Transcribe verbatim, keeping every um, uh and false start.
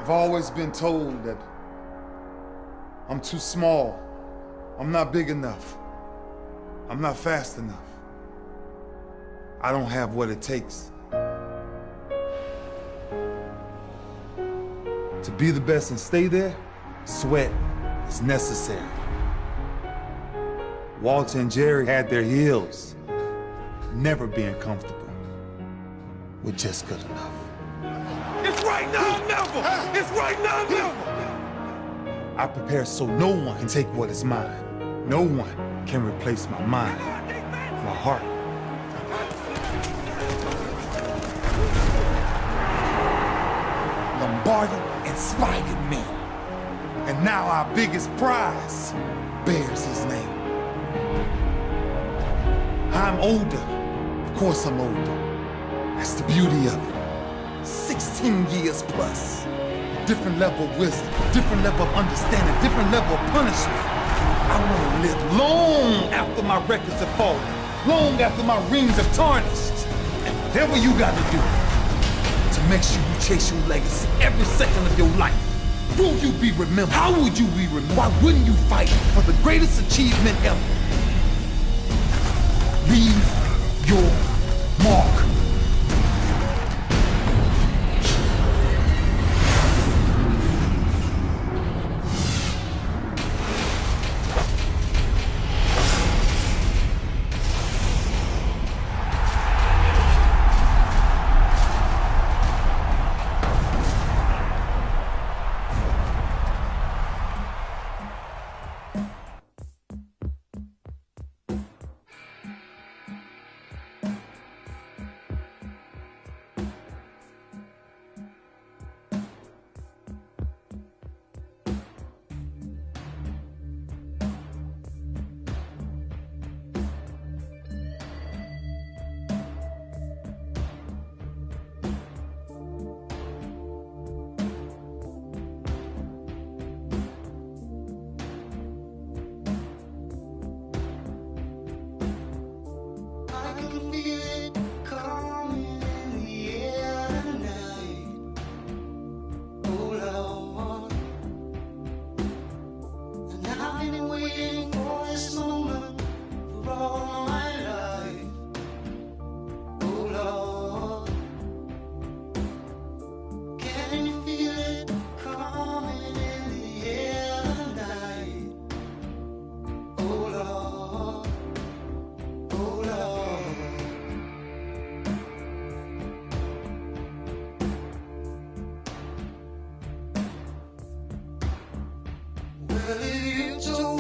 I've always been told that I'm too small, I'm not big enough, I'm not fast enough. I don't have what it takes to be the best and stay there. Sweat is necessary. Walter and Jerry had their heels, never being comfortable with just good enough. It's right now or never! It's right now or never! I prepare so no one can take what is mine. No one can replace my mind, my heart. Lombardi inspired me. And now our biggest prize bears his name. I'm older. Of course I'm older. That's the beauty of it. sixteen years plus. Different level of wisdom, different level of understanding, different level of punishment. I want to live long after my records have fallen, long after my rings have tarnished. And whatever you got to do to make sure you chase your legacy every second of your life. Will you be remembered? How would you be remembered? Why wouldn't you fight for the greatest achievement ever? Leave your mark. Well, if you told